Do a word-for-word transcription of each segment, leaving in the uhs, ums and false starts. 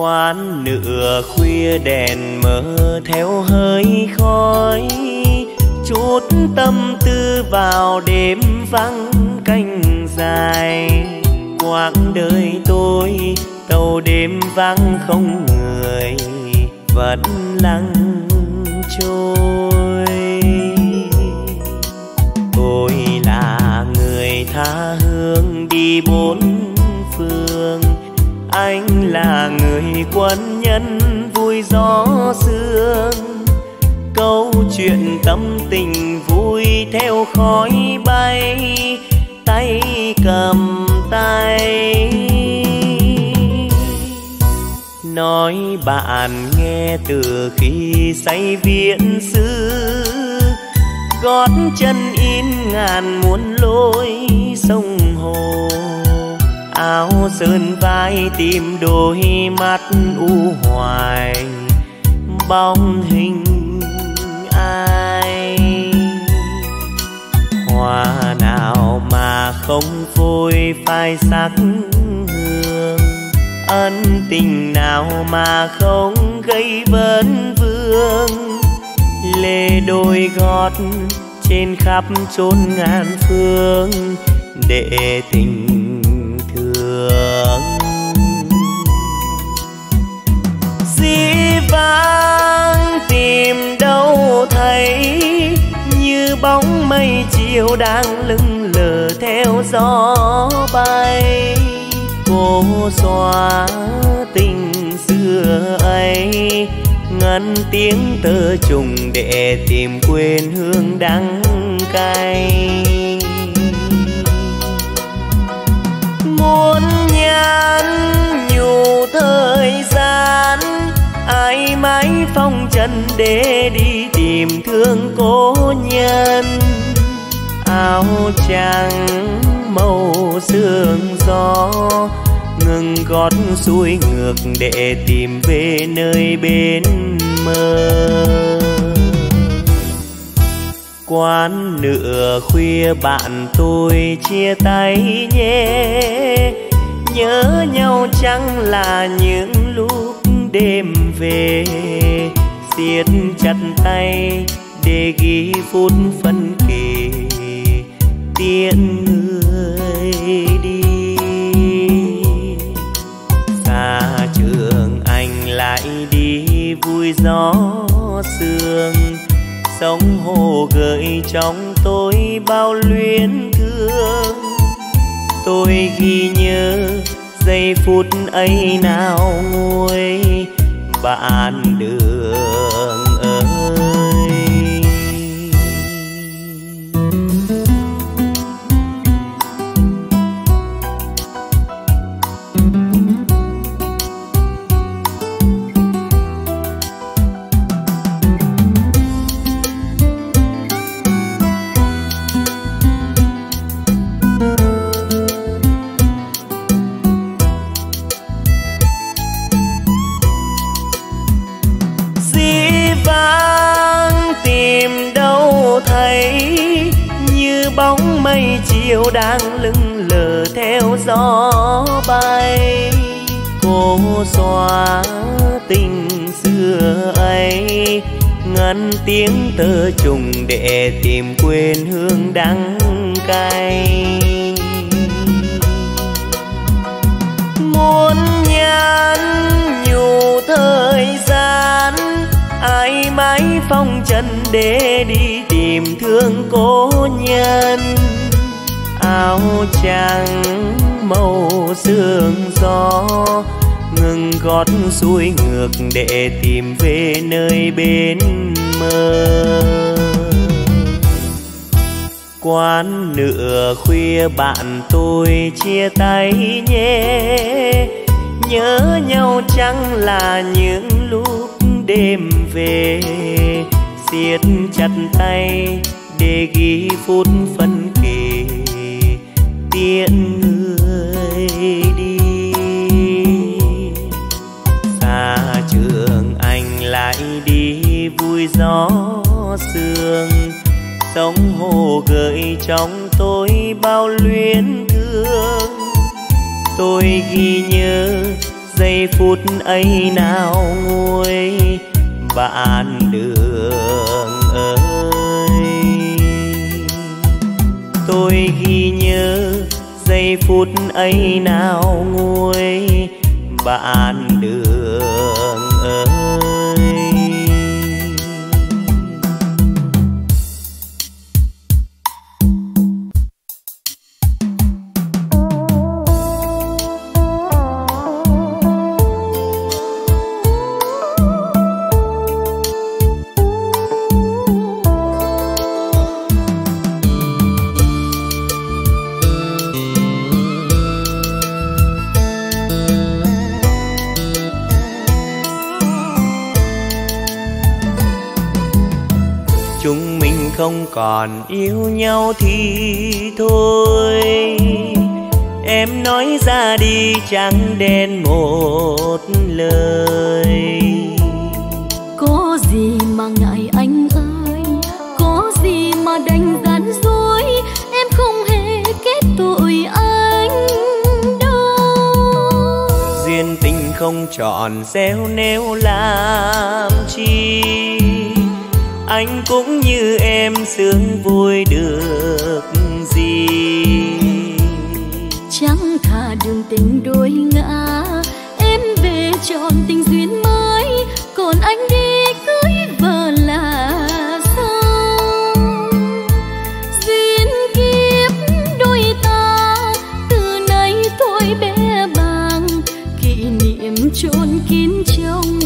Quán nửa khuya đèn mờ theo hơi khói, chút tâm tư vào đêm vắng canh dài. Quãng đời tôi tàu đêm vắng không người, vẫn lặng trôi. Tôi là người tha hương đi bốn phương, anh là người quân nhân vui gió sương. Câu chuyện tâm tình vui theo khói bay, tay cầm tay. Nói bạn nghe từ khi say viễn xứ, gót chân in ngàn muôn lối sông hồ. Áo sơn vai tìm đôi mắt u hoài, bóng hình ai. Hoa nào mà không phôi phai sắc hương, ân tình nào mà không gây vấn vương. Lê đôi gót trên khắp chốn ngàn phương để tình thương. Dĩ vãng tìm đâu thấy, như bóng mây chiều đang lững lờ theo gió bay. Cô xóa tình xưa ấy, ngân tiếng tơ trùng để tìm quên hương đắng cay. Muốn nhắn nhủ thời gian, ai mãi phong trần để đi tìm thương cố nhân. Áo trắng màu sương gió, ngừng gót xuôi ngược để tìm về nơi bên mơ. Quán nửa khuya bạn tôi chia tay nhé, nhớ nhau chẳng là những lúc đêm về. Siết chặt tay để ghi phút phân kỳ, tiễn người đi. Xa trường anh lại đi vui gió sương, sông hồ gợi trong tôi bao luyến thương. Tôi ghi nhớ giây phút ấy nào nguôi bạn đường ơi. Bóng mây chiều đang lững lờ theo gió bay. Cô xóa tình xưa ấy, ngân tiếng tơ trùng để tìm quên hương đắng cay. Muốn nhắn nhủ thời gian, ai mãi phong trần để đi tìm thương cố nhân. Áo trắng màu sương gió, ngừng gót xuôi ngược để tìm về nơi bên mơ. Quán nửa khuya bạn tôi chia tay nhé, nhớ nhau chẳng là những lúc đêm về. Siết chặt tay để ghi phút phân kỳ, tiễn người đi. Xa trường anh lại đi vui gió sương, sông hồ gợi trong tôi bao luyến thương. Tôi ghi nhớ giây phút ấy nào nguôi bạn đường ơi. Tôi ghi nhớ giây phút ấy nào nguôi bạn đường ơi. Chúng mình không còn yêu nhau thì thôi, em nói ra đi chẳng đền một lời. Có gì mà ngại anh ơi, có gì mà đành gian dối, em không hề kết tội anh đâu. Duyên tình không tròn gieo nêu làm chi, anh cũng như em sướng vui được gì. Chẳng thà đường tình đôi ngã, em về chọn tình duyên mới, còn anh đi cưới vợ là sao? Duyên kiếp đôi ta từ nay thôi bé bàng, kỷ niệm chôn kín trong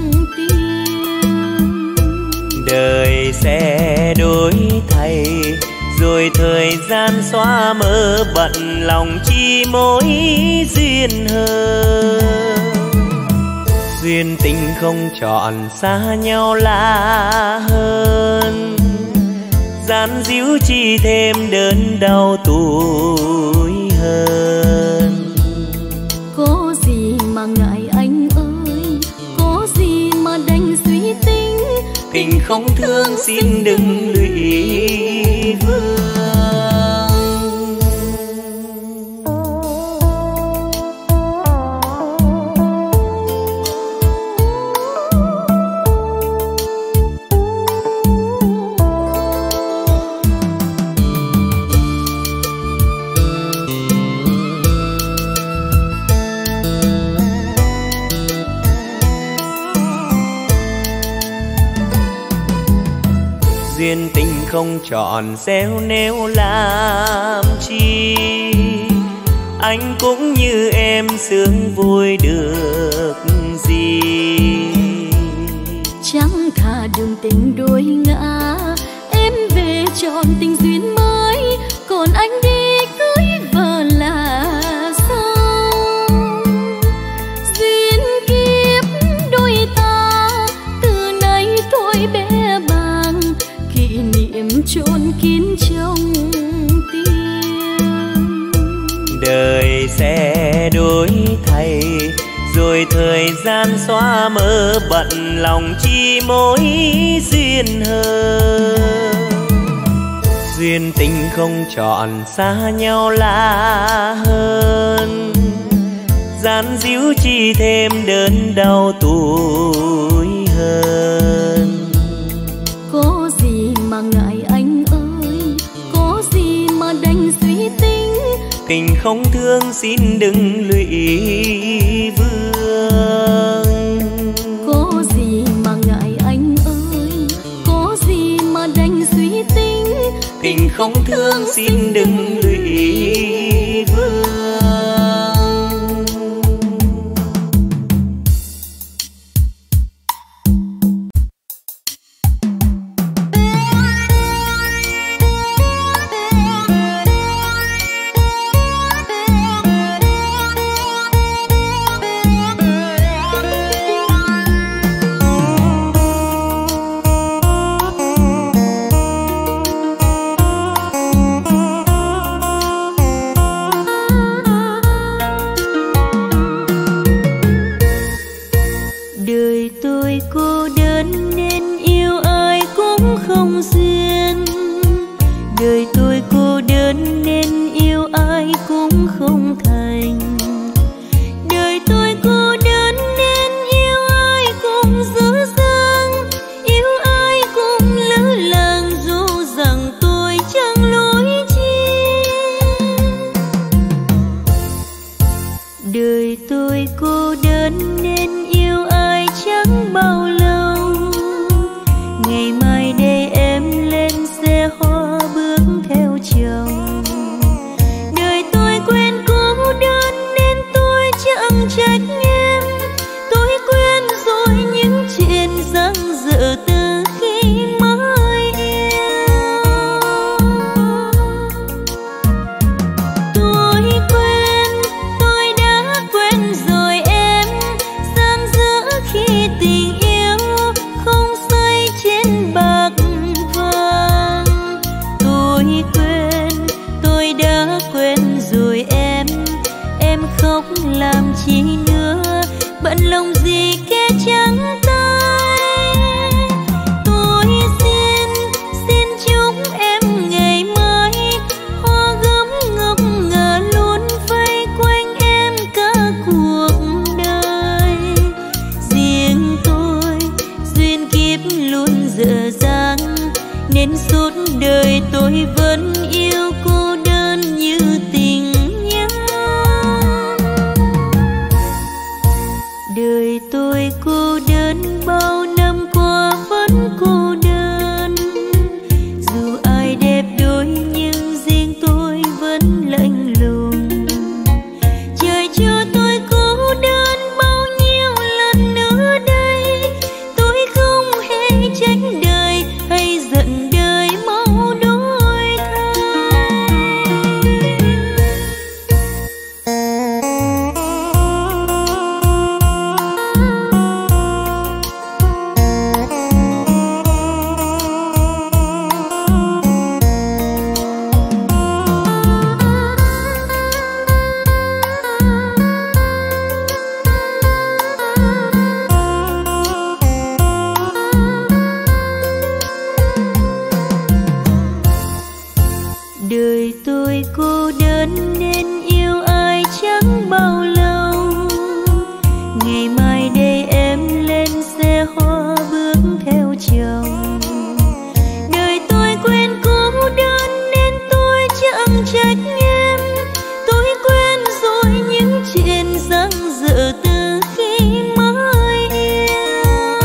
đời sẽ đổi thay, rồi thời gian xóa mơ bận lòng chi mối duyên hờ. Duyên tình không tròn xa nhau là hơn, gian díu chi thêm đớn đau tủi hơn. Có gì mà ngại anh ơi, có gì mà đành suy tính, tình không thương xin đừng lụy vương. Duyên tình không tròn gieo nêu làm chi, anh cũng như em sướng vui được gì. Chẳng thà đường tình đôi ngã, em về chọn tình duyên mới, còn anh đi cưới vợ là sao? Duyên kiếp đôi ta từ nay thôi bé bàng, kỷ niệm chôn kín trong tim. Đời sẽ đổi thay, rồi thời gian xóa mơ bận lòng chi mối duyên hờ. Duyên tình không tròn xa nhau là hơn, gian díu chi thêm đớn đau tủi hơn. Có gì mà ngại anh ơi, có gì mà đành suy tính, tình không thương xin đừng lụy vương. Có gì mà ngại anh ơi, có gì mà đành suy tính, tình không thương xin đừng lụy vương. luôn dở dang, nên suốt đời tôi vẫn yêu cô đơn như tình nhân. Đời tôi cô đơn bao năm qua vẫn cô đơn, dù ai đẹp đôi nhưng riêng tôi vẫn lạnh lùng. Trời cho tôi cô đơn bao nhiêu lần nữa đây, tôi không hề tránh đời hay giận đời mau đổi thay. Đời tôi cô đơn nên yêu ai chẳng bao lâu, ngày mai đây em lên xe hoa bước theo chồng. Đời tôi quen cô đơn nên tôi chẳng trách em, tôi quen rồi những chuyện dang dở từ khi mới yêu.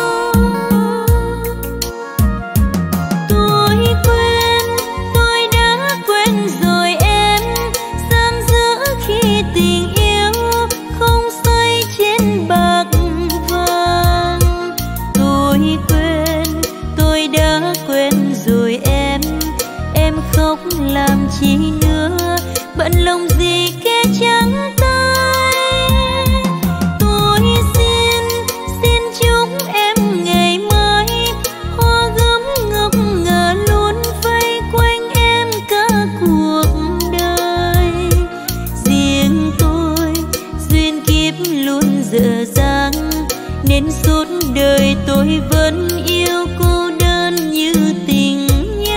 Tôi quen, tôi đã quen rồi em, gian dở khi tình yêu không xây trên bạc vàng. Tôi quen, tôi đã quen rồi em, em khóc làm chi nữa, bận lòng gì kẻ trắng tay. Tôi xin, xin chúc em ngày mai hoa gấm ngọc ngà luôn vây quanh em cả cuộc đời. Riêng tôi duyên kiếp luôn dở dang, nên suốt đời tôi vẫn yêu cô đơn như tình nhân.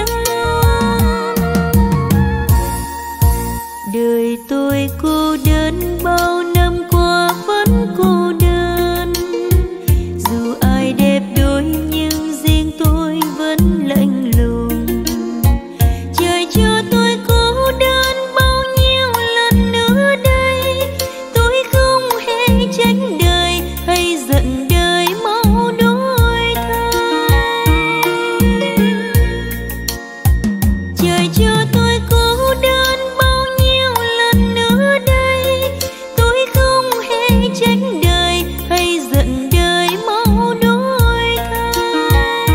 Đời tôi cô đơn bao năm qua vẫn cô đơn, dù ai đẹp đôi nhưng riêng tôi vẫn lạnh lùng. Trời cho tôi cô đơn bao nhiêu lần nữa đây, tôi không hề tránh đời hay giận đời mau đổi thay. Trời cho tôi cô đơn bao nhiêu lần nữa đây, tôi không hề tránh đời hay giận đời mau đổi thay.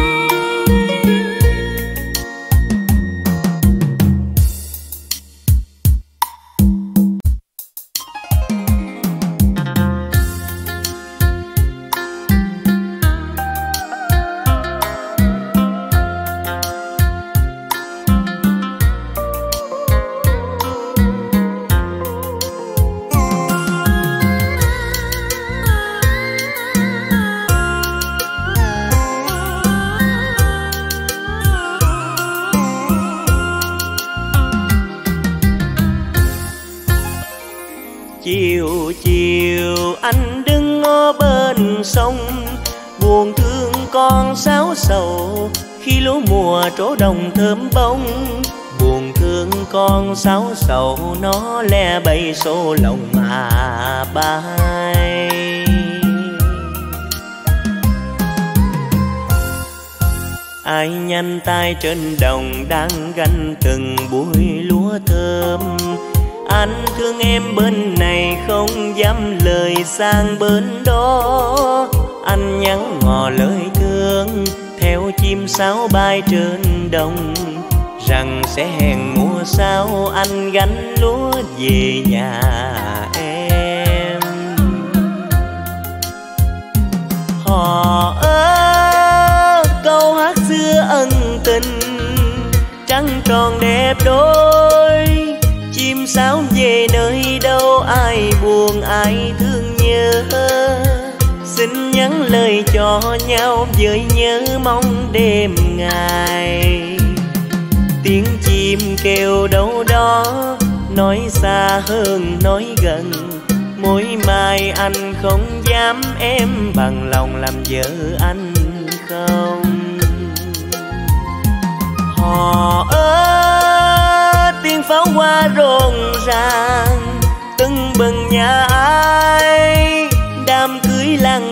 Chiều chiều anh đứng ngó bên sông, buồn thương con sáo sầu khi lúa mùa trổ đồng thơm bông. Buồn thương con sáo sầu nó le bay xô lòng mà bay. Ai nhanh tay trên đồng đang gánh từng bụi lúa thơm. Anh thương em bên này không dám lời sang bên đó. Anh nhắn ngỏ lời thương theo chim sáo bay trên đồng, rằng sẽ hẹn mùa sau anh gánh lúa về nhà em. Hò ơ câu hát xưa ân tình, trăng tròn đẹp đôi. Chim sáo về nơi đâu ai buồn ai thương nhớ, xin nhắn lời cho nhau với nhớ mong đêm ngày. Tiếng chim kêu đâu đó nói xa hơn nói gần, mỗi mai anh không dám em bằng lòng làm vợ anh không.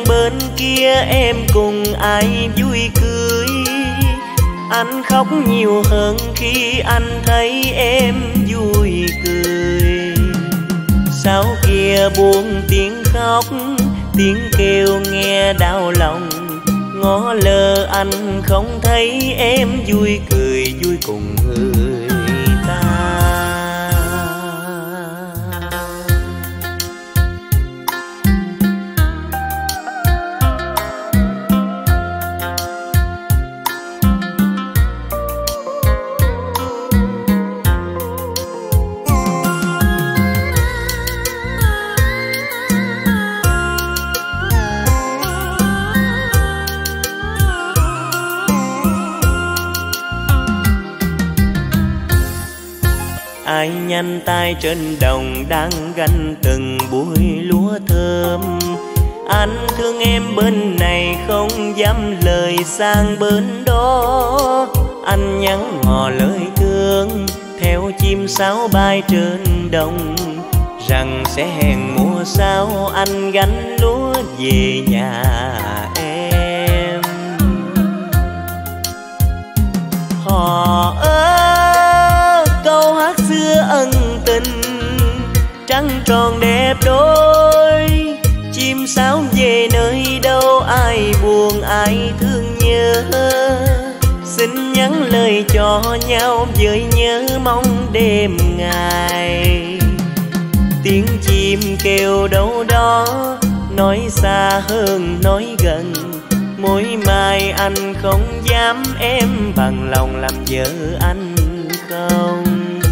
bên kia em cùng ai vui cười. Anh khóc nhiều hơn khi anh thấy em vui cười. Sao kia buông tiếng khóc, tiếng kêu nghe đau lòng. Ngó lơ anh không thấy em vui cười vui cùng người ta. Ai nhanh tay trên đồng đang gánh từng bụi lúa thơm. Anh thương em bên này không dám lời sang bên đó. Anh nhắn ngỏ lời thương theo chim sáo bay trên đồng, rằng sẽ hẹn mùa sau anh gánh lúa về nhà em. Họ ơi, câu hát xưa ân tình, trăng tròn đẹp đôi. Chim sáo về nơi đâu ai buồn ai thương nhớ. Xin nhắn lời cho nhau với nhớ mong đêm ngày. Tiếng chim kêu đâu đó, nói xa hơn nói gần. Mỗi mai anh không dám em bằng lòng làm vợ anh không.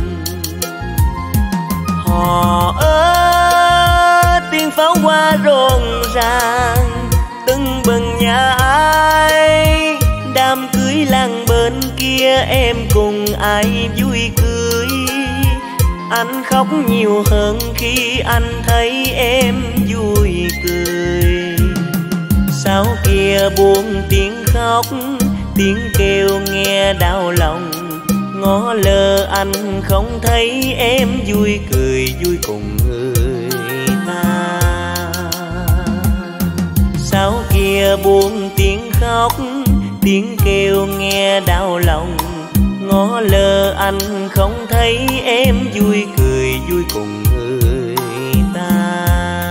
Họ ơi, tiếng pháo hoa rộn ràng tưng bừng nhà ai. Đám cưới làng bên kia em cùng ai vui cười. Anh khóc nhiều hơn khi anh thấy em vui cười. Sao kia buông tiếng khóc, tiếng kêu nghe đau lòng. Ngó lơ anh không thấy em vui cười vui cùng người ta. Sao kia buông tiếng khóc, tiếng kêu nghe đau lòng. Ngó lơ anh không thấy em vui cười vui cùng người ta.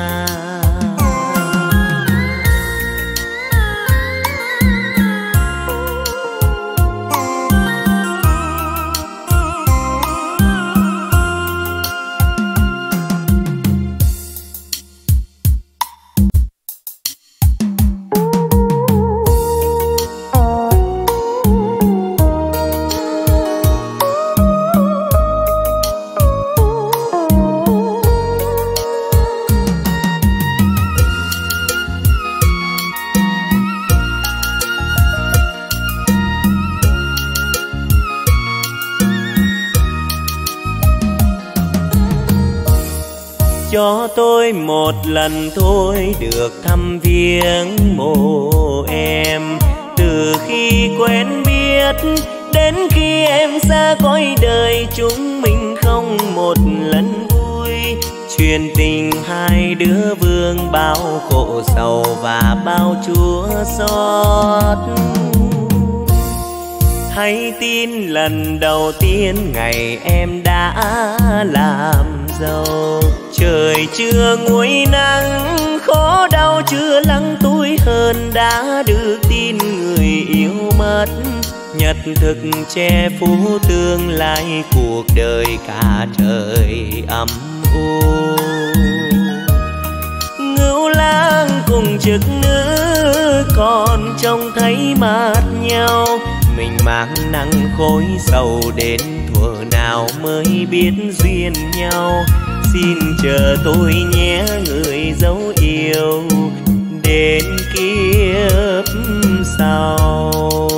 Cho tôi một lần thôi được thăm viếng mộ em. Từ khi quen biết đến khi em xa cõi đời, chúng mình không một lần vui. Chuyện tình hai đứa vương bao khổ sầu và bao chua xót. Hay tin lần đầu tiên ngày em đã làm giàu. Trời chưa nguôi nắng, khó đau chưa lắng tôi hơn đã được tin người yêu mất. Nhật thực che phủ tương lai cuộc đời cả trời âm u. Ngưu lang cùng trực nữ còn trông thấy mát nhau. Mình mang nắng khối sầu đến thuở nào mới biết duyên nhau. Xin chờ tôi nhé người dấu yêu đến kiếp sau.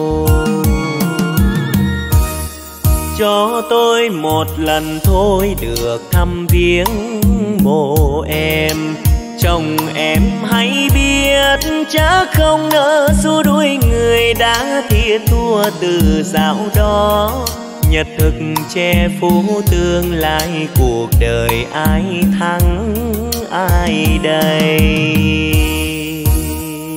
Cho tôi một lần thôi được thăm viếng mộ em. Chồng em hãy biết chắc không nỡ xua đuổi người đã thiệt thua từ dạo đó. Nhật thực che phủ tương lai cuộc đời ai thắng ai đây.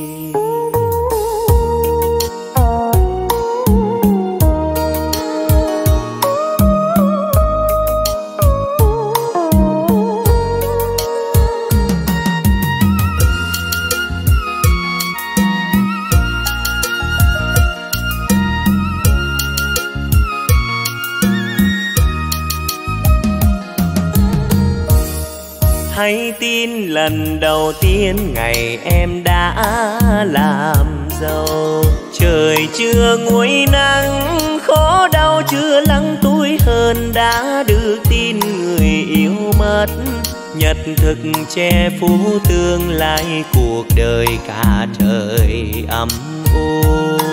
hay tin lần đầu tiên ngày em đã làm dâu. Trời chưa nguôi nắng, khó đau chưa lắng tôi hơn đã được tin người yêu mất. Nhật thực che phủ tương lai cuộc đời cả trời âm u.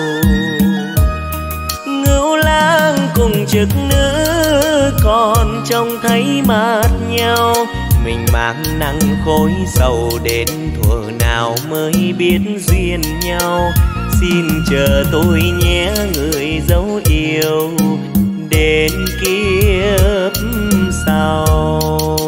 Ngưu lang cùng trực nữ còn trông thấy mặt nhau, mình mang nắng khối sầu đến thuở nào mới biết duyên nhau. Xin chờ tôi nhé người dấu yêu đến kiếp sau.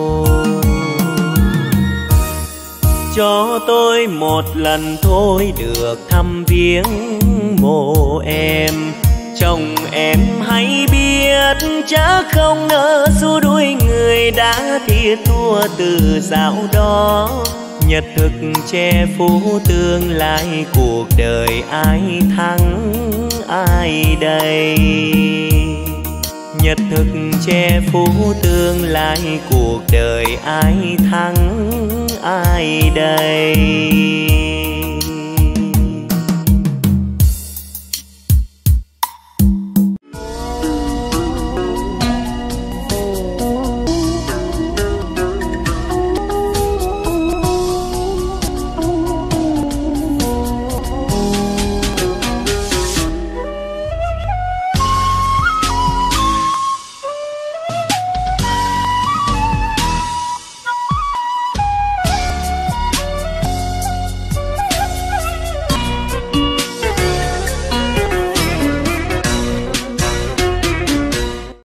Cho tôi một lần thôi được thăm viếng mộ em. Chồng em hãy biết chắc không nỡ xua đuổi người đã thiệt thua từ dạo đó. Nhật thực che phủ tương lai cuộc đời ai thắng ai đây. Nhật thực che phủ tương lai cuộc đời ai thắng ai đây.